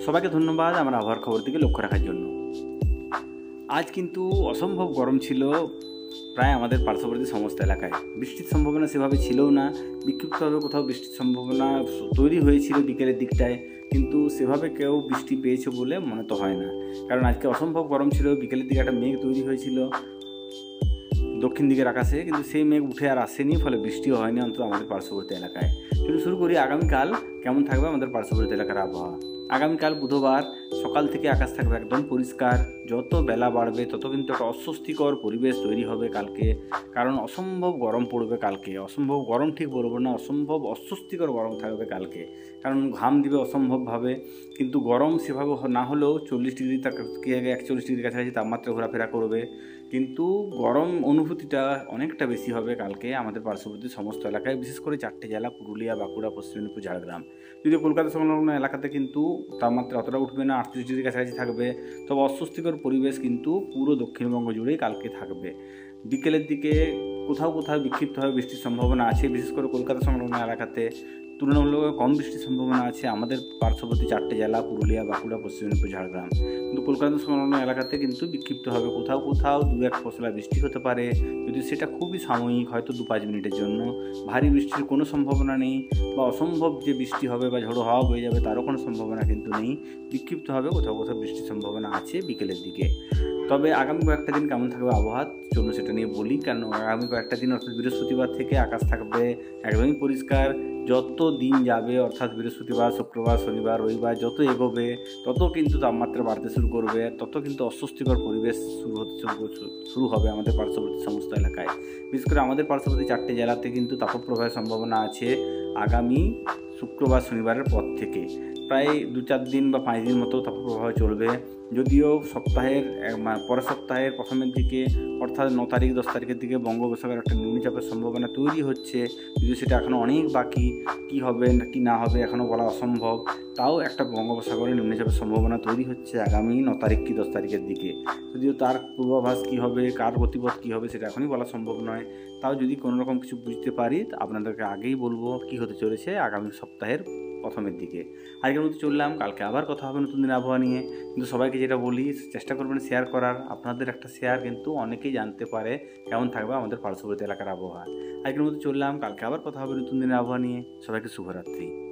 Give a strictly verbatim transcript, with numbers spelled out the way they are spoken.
সবাইকে ধন্যবাদ আমার আবহাওয়ার খবর দিকে লক্ষ্য রাখার জন্য। আজ কিন্তু অসম্ভব গরম ছিল প্রায় আমাদের পার্শ্ববর্তী সমস্ত এলাকায়। বৃষ্টির সম্ভাবনা সেভাবে ছিলও না, বিক্ষিপ্তভাবে কোথাও বৃষ্টির সম্ভাবনা তৈরি হয়েছিল বিকেলের দিকটায়, কিন্তু সেভাবে কেউ বৃষ্টি পেয়েছে বলে মনে তো হয় না। কারণ আজকে অসম্ভব গরম ছিল, বিকেলের দিকে একটা মেঘ তৈরি হয়েছিল দক্ষিণ দিকের আকাশে, কিন্তু সেই মেঘ উঠে আর আসেনি, ফলে বৃষ্টিও হয়নি অন্তত আমাদের পার্শ্ববর্তী এলাকায়। চলুন শুরু করি আগামীকাল কেমন থাকবে আমাদের পার্শ্ববর্তী এলাকার আবহাওয়া। আগামীকাল বুধবার সকাল থেকে আকাশ থাকবে একদম পরিষ্কার। যত বেলা বাড়বে তত কিন্তু একটা অস্বস্তিকর পরিবেশ তৈরি হবে কালকে, কারণ অসম্ভব গরম পড়বে কালকে। অসম্ভব গরম ঠিক বলবো না, অসম্ভব অস্বস্তিকর গরম থাকবে কালকে, কারণ ঘাম দিবে অসম্ভবভাবে। কিন্তু গরম সেভাবে না হলেও চল্লিশ ডিগ্রি থেকে একচল্লিশ ডিগ্রির কাছাকাছি তাপমাত্রা ঘোরাফেরা করবে, কিন্তু গরম অনুভূতিটা অনেকটা বেশি হবে কালকে আমাদের পার্শ্ববর্তী সমস্ত এলাকায়, বিশেষ করে চারটে জেলা পুরুলিয়া, বাঁকুড়া, পশ্চিম মেদিনীপুর, ঝাড়গ্রাম। যদিও কলকাতা সংলগ্ন এলাকাতে কিন্তু তাপমাত্রা অতটা উঠবে না, আটত্রিশ ডিগ্রির কাছাকাছি থাকবে, তবে অস্বস্তিকর পরিবেশ কিন্তু পুরো দক্ষিণবঙ্গ জুড়েই কালকে থাকবে। বিকেলের দিকে কোথাও কোথাও বিক্ষিপ্তভাবে বৃষ্টির সম্ভাবনা আছে, বিশেষ করে কলকাতা সংলগ্ন এলাকাতে তুলনামূলকভাবে কম বৃষ্টির সম্ভাবনা আছে আমাদের পার্শ্ববর্তী চারটে জেলা পুরুলিয়া, বাঁকুড়া, পশ্চিম মেদিনীপুর, ঝাড়গ্রাম। কিন্তু কলকাতা সংলগ্ন এলাকাতে কিন্তু বিক্ষিপ্তভাবে কোথাও কোথাও দু এক পশলা বৃষ্টি হতে পারে, যদি সেটা খুবই সাময়িক, হয়তো দু পাঁচ মিনিটের জন্য। ভারী বৃষ্টির কোনো সম্ভাবনা নেই, বা অসম্ভব যে বৃষ্টি হবে বা ঝোড়ো হাওয়া বয়ে যাবে তারও কোনো সম্ভাবনা কিন্তু নেই। বিক্ষিপ্তভাবে কোথাও কোথাও বৃষ্টির সম্ভাবনা আছে বিকেলের দিকে। তবে আগামী কয়েকটা দিন কেমন থাকবে আবহাওয়া, চলুন সেটা নিয়ে বলি। কারণ আগামী কয়েকটা দিন অর্থাৎ বৃহস্পতিবার থেকে আকাশ থাকবে একদমই পরিষ্কার। যত দিন যাবে অর্থাৎ বৃহস্পতিবার, শুক্রবার, শনিবার, রবিবার যত এগোবে তত কিন্তু তাপমাত্রা বাড়তে শুরু করবে, তত কিন্তু অস্বস্তিকর পরিবেশ শুরু হতে শুরু হবে আমাদের পার্শ্ববর্তী সমস্ত এলাকায়। বিশেষ করে আমাদের পার্শ্ববর্তী চারটে জেলাতে কিন্তু তাপপ্রবাহের সম্ভাবনা আছে আগামী শুক্রবার, শনিবারের পর থেকে। প্রায় দু চার দিন বা পাঁচ দিন মতো তাপপ্রবাহ চলবে। যদিও সপ্তাহের পরের সপ্তাহের প্রথমের দিকে অর্থাৎ ন তারিখ দশ তারিখের দিকে বঙ্গোপসাগরে একটা নিম্নচাপের সম্ভাবনা তৈরি হচ্ছে, যদিও সেটা এখনও অনেক বাকি। কী হবে কি না হবে এখনও বলা অসম্ভব, তাও একটা বঙ্গোপসাগরে নিম্নচাপের সম্ভাবনা তৈরি হচ্ছে আগামী ন তারিখ কি দশ তারিখের দিকে। যদিও তার পূর্বাভাস কী হবে, কার গতিপথ কী হবে সেটা এখনই বলা সম্ভব নয়। তাও যদি কোনো রকম কিছু বুঝতে পারি আপনাদেরকে আগেই বলবো কী হতে চলেছে আগামী সপ্তাহের প্রথমের দিকে। আজকের মতো চললাম, কালকে আবার কথা হবে নতুন দিন আবহাওয়া নিয়ে। কিন্তু সবাইকে যেটা বলি, চেষ্টা করবেন শেয়ার করার। আপনাদের একটা শেয়ার কিন্তু অনেকেই জানতে পারে কেমন থাকবে আমাদের পার্শ্ববর্তী এলাকার আবহাওয়া। আজকের মতো চললাম, কালকে আবার কথা হবে নতুন দিনের আবহাওয়া নিয়ে। সবাইকে শুভরাত্রি।